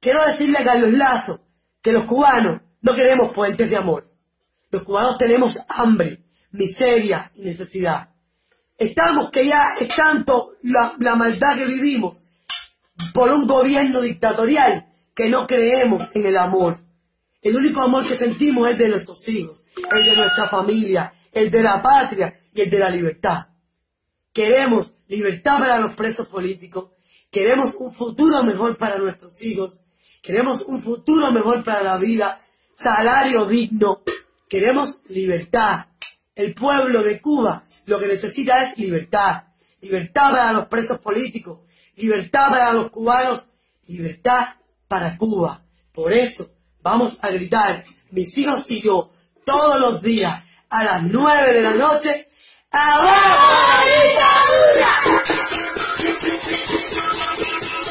Quiero decirle a Carlos Lazo que los cubanos no queremos puentes de amor. Los cubanos tenemos hambre, miseria y necesidad. Estamos que ya es tanto la maldad que vivimos por un gobierno dictatorial que no creemos en el amor. El único amor que sentimos es de nuestros hijos, el de nuestra familia, el de la patria y el de la libertad. Queremos libertad para los presos políticos, queremos un futuro mejor para nuestros hijos, queremos un futuro mejor para la vida, salario digno, queremos libertad. El pueblo de Cuba lo que necesita es libertad. Libertad para los presos políticos, libertad para los cubanos, libertad para Cuba. Por eso vamos a gritar, mis hijos y yo, todos los días, a las 9 de la noche, ¡abajo la dictadura!